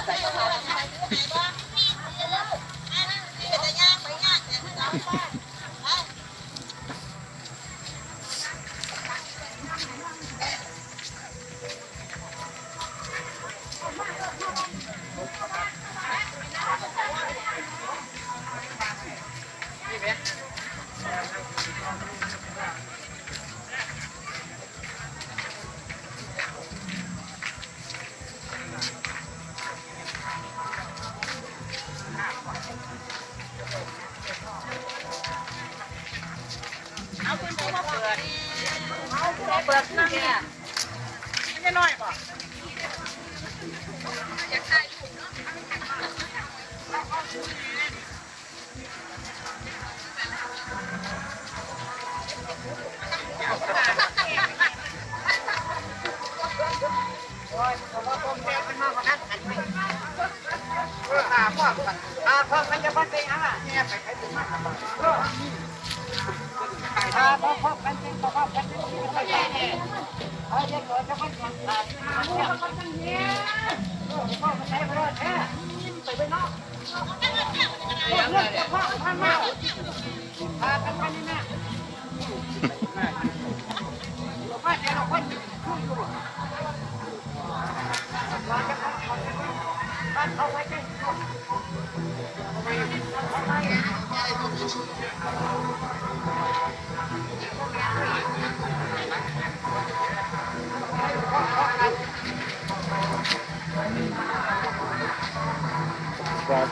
เปิดนั่งเนี่ยไม่น้อยป่ะอยากได้พ่อมันจะพัดเองอ่ะเนี่ยไปใครถึงมากพ่อกันจริงพ่อกันจริงไม่ใช่เนี่ยเอาเดี๋ยวจะพัดก่อนพ่อกันเนี่ยพ่อมันใช้ไม่ได้แค่ไปนอกพ่อทำมาพากันไปนี่แม่พ่อเจ้าคนช่วยอยู่มาจะพัดเอาไว้กันครับ